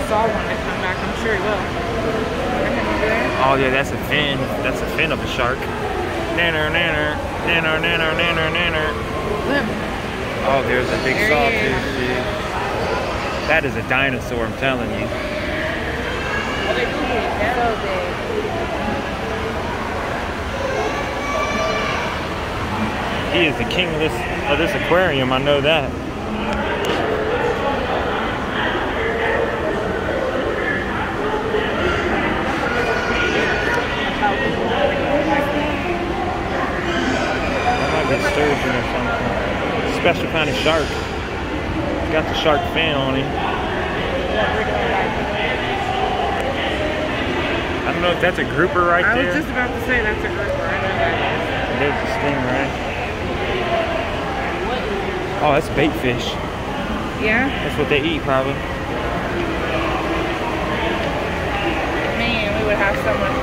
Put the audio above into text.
saw one to come back. I'm sure he will. Oh yeah, that's a fin. That's a fin of a shark. Nanner, nanner, nanner, nanner, nanner, nanner. Oh, there's a big sawtooth, dude. That is a dinosaur, I'm telling you. So big. He is the king of this aquarium, I know that. That might be a sturgeon or something. Special kind of shark. He's got the shark fin on him. I don't know if that's a grouper right there. I was just about to say that's a grouper. I know that is. There's the stingray. Oh, that's bait fish. Yeah? That's what they eat, probably. Man, we would have so much